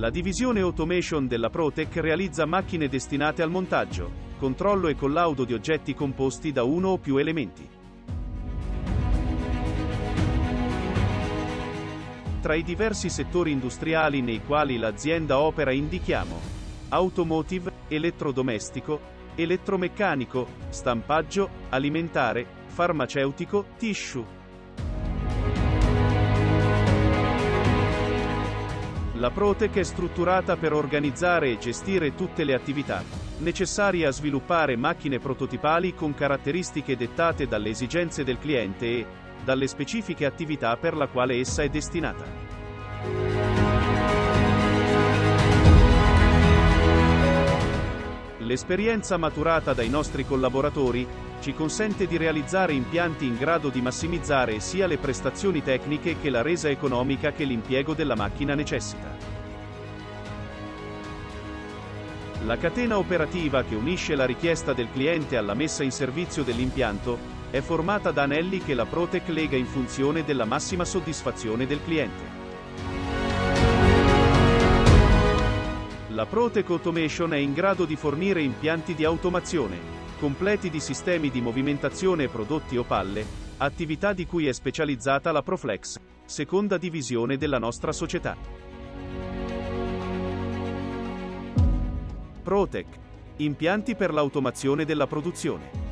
La divisione Automation della Protec realizza macchine destinate al montaggio, controllo e collaudo di oggetti composti da uno o più elementi. Tra i diversi settori industriali nei quali l'azienda opera indichiamo: automotive, elettrodomestico, elettromeccanico, stampaggio, alimentare, farmaceutico, tissue. La Protec è strutturata per organizzare e gestire tutte le attività necessarie a sviluppare macchine prototipali con caratteristiche dettate dalle esigenze del cliente e dalle specifiche attività per la quale essa è destinata. L'esperienza maturata dai nostri collaboratori ci consente di realizzare impianti in grado di massimizzare sia le prestazioni tecniche che la resa economica che l'impiego della macchina necessita. La catena operativa che unisce la richiesta del cliente alla messa in servizio dell'impianto è formata da anelli che la Protec lega in funzione della massima soddisfazione del cliente. La Protec Automation è in grado di fornire impianti di automazione, completi di sistemi di movimentazione prodotti o palle, attività di cui è specializzata la Proflex, seconda divisione della nostra società. Protec. Impianti per l'automazione della produzione.